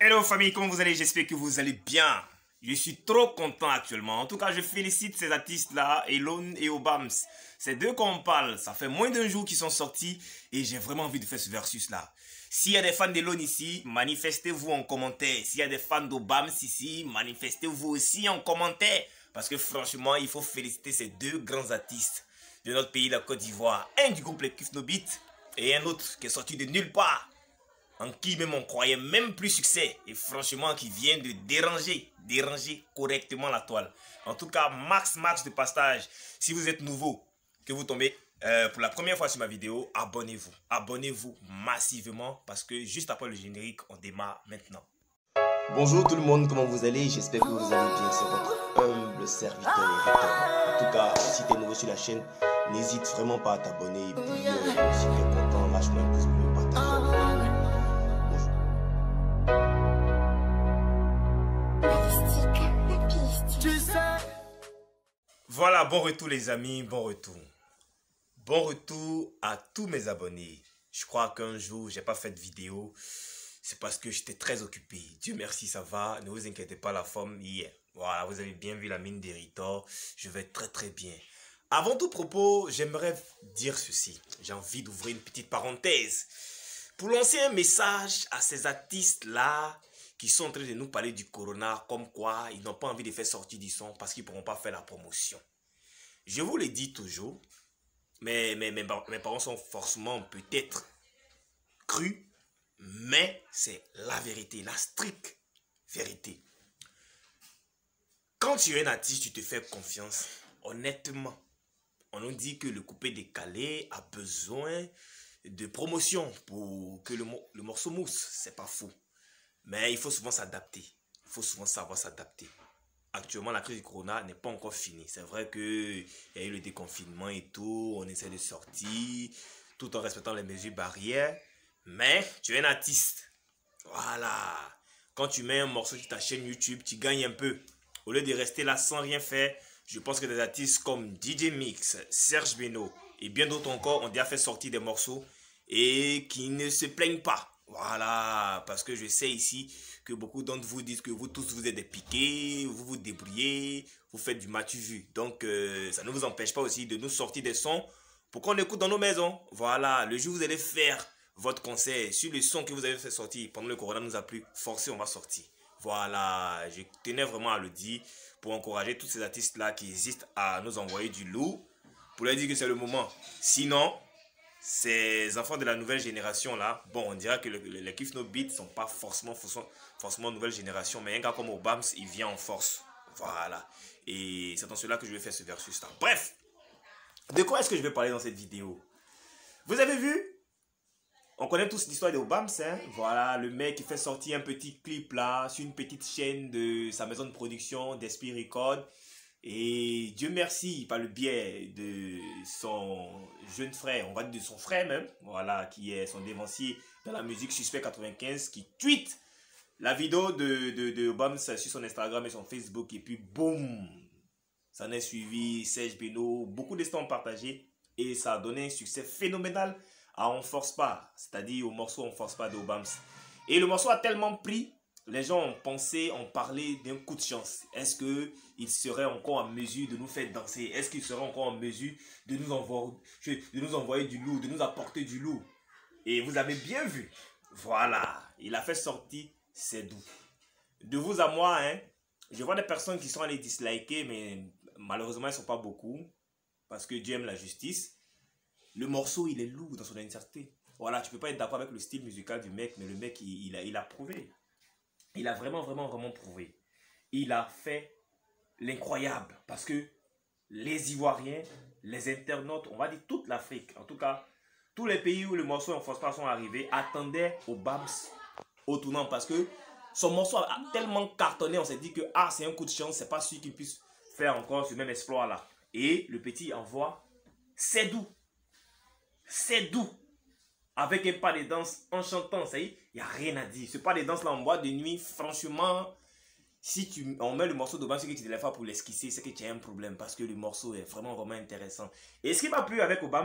Hello famille, comment vous allez? J'espère que vous allez bien. Je suis trop content actuellement. En tout cas, je félicite ces artistes-là, Elon et Obams. Ces deux qu'on parle, ça fait moins d'un jour qu'ils sont sortis et j'ai vraiment envie de faire ce versus-là. S'il y a des fans d'Elon ici, manifestez-vous en commentaire. S'il y a des fans d'Obams ici, manifestez-vous aussi en commentaire. Parce que franchement, il faut féliciter ces deux grands artistes de notre pays, la Côte d'Ivoire. Un du groupe Les Kiff No Beat et un autre qui est sorti de nulle part, en qui même on croyait même plus succès, et franchement qui vient de déranger correctement la toile. En tout cas, max de partage. Si vous êtes nouveau, que vous tombez pour la première fois sur ma vidéo, abonnez-vous massivement, parce que juste après le générique, on démarre maintenant. Bonjour tout le monde, comment vous allez? J'espère que vous allez bien, c'est votre humble serviteur Eric. En tout cas, si tu es nouveau sur la chaîne, n'hésite vraiment pas à t'abonner, et puis si tu es content, lâche-moi un pouce bleu, partage. Voilà, bon retour les amis, bon retour. Bon retour à tous mes abonnés. Je crois qu'un jour, j'ai pas fait de vidéo. C'est parce que j'étais très occupé. Dieu merci, ça va. Ne vous inquiétez pas, la forme hier. Voilà, vous avez bien vu la mine d'Héritor. Je vais très bien. Avant tout propos, j'aimerais dire ceci. J'ai envie d'ouvrir une petite parenthèse pour lancer un message à ces artistes-là qui sont en train de nous parler du corona, comme quoi ils n'ont pas envie de faire sortir du son parce qu'ils ne pourront pas faire la promotion. Je vous le dis toujours, mais mes parents sont forcément peut-être crus, mais c'est la vérité, la stricte vérité. Quand tu es un artiste, tu te fais confiance, honnêtement. On nous dit que le coupé décalé a besoin de promotion pour que le morceau mousse, c'est pas faux. Mais il faut souvent s'adapter. Il faut souvent savoir s'adapter. Actuellement, la crise du corona n'est pas encore finie. C'est vrai qu'il y a eu le déconfinement et tout. On essaie de sortir tout en respectant les mesures barrières. Mais tu es un artiste. Voilà. Quand tu mets un morceau sur ta chaîne YouTube, tu gagnes un peu. Au lieu de rester là sans rien faire, je pense que des artistes comme DJ Mix, Serge Beno et bien d'autres encore ont déjà fait sortir des morceaux et qui ne se plaignent pas. Voilà, parce que je sais ici que beaucoup d'entre vous disent que vous tous vous êtes des piqués, vous vous débrouillez, vous faites du matu vu. Donc ça ne vous empêche pas aussi de nous sortir des sons pour qu'on écoute dans nos maisons. Voilà, le jour où vous allez faire votre concert sur le son que vous avez fait sortir pendant le corona nous a plu, forcé on va sortir. Voilà, je tenais vraiment à le dire pour encourager tous ces artistes-là qui hésitent à nous envoyer du lourd, pour leur dire que c'est le moment. Sinon, ces enfants de la nouvelle génération là, bon, on dirait que les Kiff No Beat sont pas forcément nouvelle génération, mais un gars comme Obams, il vient en force. Voilà. Et c'est dans cela que je vais faire ce versus là. Bref, de quoi est-ce que je vais parler dans cette vidéo? Vous avez vu? On connaît tous l'histoire d'Obams, hein? Voilà, le mec qui fait sortir un petit clip là, sur une petite chaîne de sa maison de production, d'Esprit Record. Et Dieu merci, par le biais de son jeune frère, on va dire de son frère même, voilà, qui est son dévancier dans la musique Suspect 95, qui tweet la vidéo de Obams sur son Instagram et son Facebook, et puis boum, ça en est suivi Serge Beno, beaucoup de temps partagés, et ça a donné un succès phénoménal à On Force Pas, c'est-à-dire au morceau On Force Pas d'Obams. Et le morceau a tellement pris, les gens ont pensé, ont parlé d'un coup de chance. Est-ce qu'il serait encore en mesure de nous faire danser? Est-ce qu'il serait encore en mesure de nous envoyer du lourd, de nous apporter du lourd? Et vous avez bien vu. Voilà. Il a fait sortir C'est Doux. De vous à moi, hein, je vois des personnes qui sont allées disliker, mais malheureusement, ils ne sont pas beaucoup. Parce que Dieu aime la justice. Le morceau, il est lourd dans son entièreté. Voilà, tu ne peux pas être d'accord avec le style musical du mec, mais le mec, il a prouvé. Il a vraiment prouvé. Il a fait l'incroyable. Parce que les Ivoiriens, les internautes, on va dire toute l'Afrique, en tout cas, tous les pays où le morceau en force pas sont arrivés, attendaient Obams au tournant. Parce que son morceau a tellement cartonné, on s'est dit que ah, c'est un coup de chance, c'est pas sûr qu'il puisse faire encore ce même exploit là. Et le petit envoie C'est Doux. C'est Doux. Avec un pas de danse en chantant, ça y est, il n'y a rien à dire. Ce pas de danse là en boîte de nuit, franchement, si on met le morceau de base que tu te lèves pas pour l'esquisser, c'est que tu as un problème parce que le morceau est vraiment intéressant. Et ce qui m'a plu avec Obams,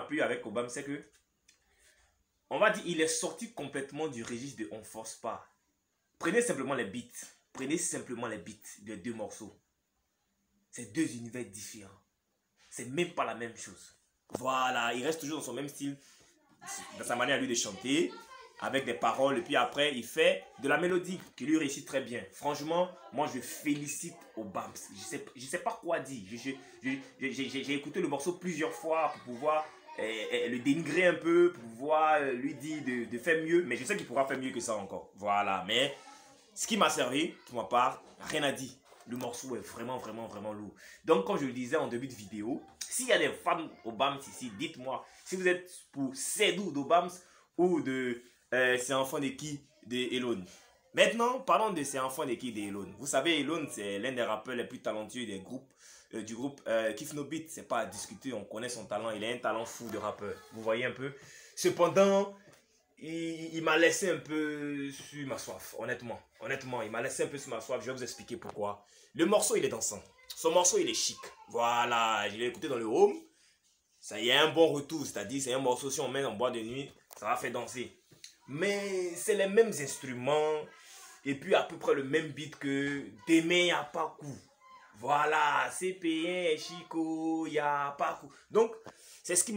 c'est que, on va dire, il est sorti complètement du registre de On Force Pas. Prenez simplement les beats. Prenez simplement les beats des deux morceaux. C'est deux univers différents. C'est même pas la même chose. Voilà, il reste toujours dans son même style, dans sa manière à lui de chanter, avec des paroles, et puis après, il fait de la mélodie qui lui réussit très bien. Franchement, moi, je félicite Obams. Je sais pas quoi dire. J'ai écouté le morceau plusieurs fois pour pouvoir le dénigrer un peu, pour pouvoir lui dire de faire mieux, mais je sais qu'il pourra faire mieux que ça encore. Voilà, mais ce qui m'a servi, pour ma part, rien à dire. Le morceau est vraiment, vraiment, vraiment lourd. Donc, comme je le disais en début de vidéo, s'il y a des fans d'Obams ici, dites-moi si vous êtes pour Seydou d'Obams ou de C'est enfant de qui de Elon. Maintenant, parlons de C'est enfant de qui de Elon. Vous savez, Elon, c'est l'un des rappeurs les plus talentueux du groupe Kiff No Beat. C'est pas à discuter, on connaît son talent. Il a un talent fou de rappeur. Vous voyez un peu. Cependant, il m'a laissé un peu sur ma soif, honnêtement. Honnêtement, il m'a laissé un peu sur ma soif. Je vais vous expliquer pourquoi. Le morceau, il est dansant. Son morceau, il est chic. Voilà, je l'ai écouté dans le home. Ça y a un bon retour, c'est-à-dire c'est un morceau, si on met en boîte de nuit, ça va faire danser. Mais c'est les mêmes instruments et puis à peu près le même beat que Demain y'a pas coup. Voilà, c'est payé, Chico, y'a pas coup. Donc, c'est ce qui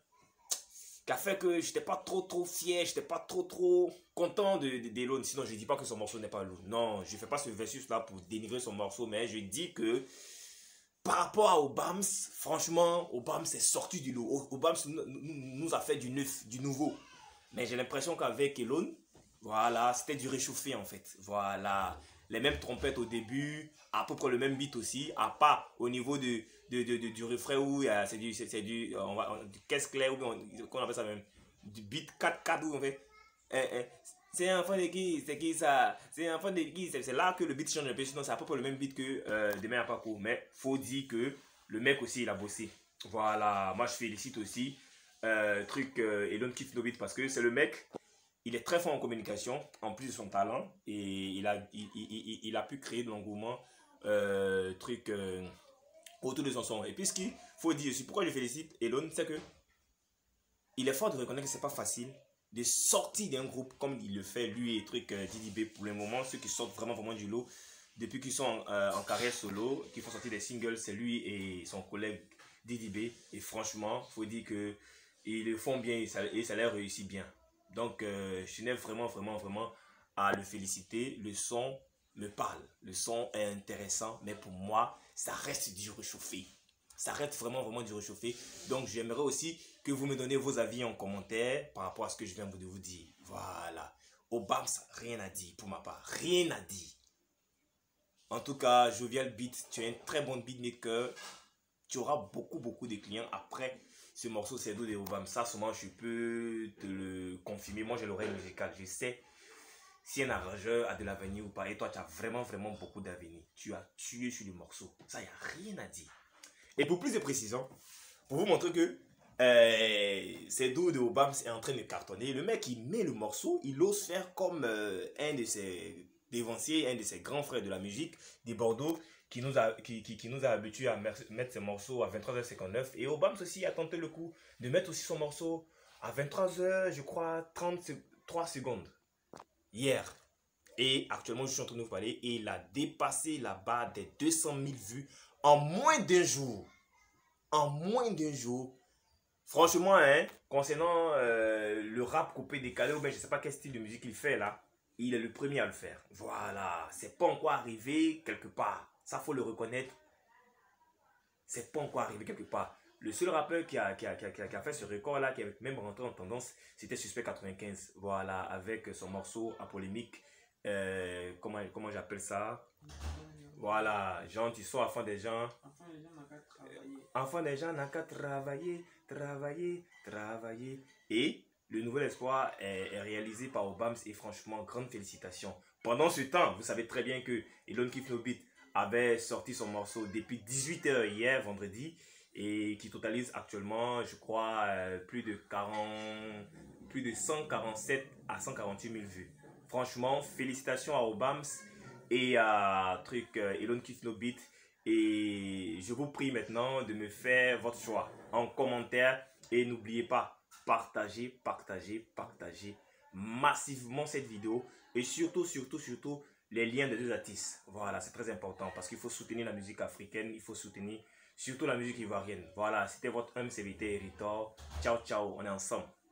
a fait que j'étais pas trop fier, j'étais pas trop content d'Elon. Sinon, je dis pas que son morceau n'est pas lourd. Non, je fais pas ce versus là pour dénigrer son morceau, mais je dis que par rapport à Obams, franchement, Obams est sorti du lot. Obams nous a fait du neuf, du nouveau. Mais j'ai l'impression qu'avec Elon, voilà, c'était du réchauffé en fait. Voilà, les mêmes trompettes au début, à peu près le même beat aussi, à part au niveau du refrain où c'est du caisse claire, ou qu'on appelle ça même, du beat 4-4 où on fait c'est un enfant de qui, c'est qui ça, c'est un enfant de qui, c'est là que le beat change un peu, sinon c'est à peu près le même beat que Demain à pas court, mais faut dire que le mec aussi il a bossé. Voilà, moi je félicite aussi Elon Kiff No Beat parce que c'est le mec, il est très fort en communication, en plus de son talent, et il a pu créer de l'engouement autour de son son. Et puis ce qu'il faut dire aussi, pourquoi je félicite Elon, c'est que il est fort de reconnaître que c'est pas facile de sortir d'un groupe comme il le fait lui et Didi B pour le moment. Ceux qui sortent vraiment du lot depuis qu'ils sont en carrière solo, qui font sortir des singles, c'est lui et son collègue Didi B. Et franchement, faut dire que ils le font bien et ça leur réussit bien. Donc je tenais vraiment à le féliciter. Le son me parle, le son est intéressant, mais pour moi ça reste du réchauffé. Ça reste vraiment du réchauffé. Donc j'aimerais aussi que vous me donnez vos avis en commentaire par rapport à ce que je viens de vous dire. Voilà. Obams, rien à dire pour ma part. Rien à dire. En tout cas, Jovial Beat, tu es un très bon beatmaker. Tu auras beaucoup de clients après ce morceau Seydou de Obams. Ça, seulement je peux te le confirmer. Moi, j'ai l'oreille musicale. Je sais si un arrangeur a de l'avenir ou pas. Et toi, tu as vraiment beaucoup d'avenir. Tu as tué sur le morceau. Ça, il n'y a rien à dire. Et pour plus de précision, pour vous montrer que Seydou de Obams est en train de cartonner, le mec il met le morceau, il ose faire comme un de ses dévanciers, un de ses grands frères de la musique de Bordeaux qui nous a habitués à mettre ses morceaux à 23h59. Et Obams aussi a tenté le coup de mettre aussi son morceau à 23h, je crois, 33 secondes hier. Et actuellement, je suis en train de vous parler et il a dépassé la barre des 200 000 vues en moins d'un jour. En moins d'un jour. Franchement, hein, concernant le rap coupé décalé, ou bien je ne sais pas quel style de musique il fait là, il est le premier à le faire. Voilà, c'est pas encore arrivé quelque part. Ça, faut le reconnaître. C'est pas encore arrivé quelque part. Le seul rappeur qui a fait ce record là, qui est même rentré en tendance, c'était Suspect 95. Voilà, avec son morceau à polémique. Comment j'appelle ça? Voilà, genre tu sors enfant des gens. Enfant des gens n'a qu'à travailler. Et le nouvel espoir est réalisé par Obams et franchement, grande félicitations. Pendant ce temps, vous savez très bien que Elon Kiff No Beat avait sorti son morceau depuis 18h hier, vendredi, et qui totalise actuellement, je crois, plus de 147 à 148 000 vues. Franchement, félicitations à Obams et à Elon Kiff No Beat. Et je vous prie maintenant de me faire votre choix en commentaire. Et n'oubliez pas, partagez massivement cette vidéo. Et surtout, les liens des deux artistes. Voilà, c'est très important parce qu'il faut soutenir la musique africaine, il faut soutenir surtout la musique ivoirienne. Voilà, c'était votre homme serviteur Héritor. Ciao, ciao, on est ensemble.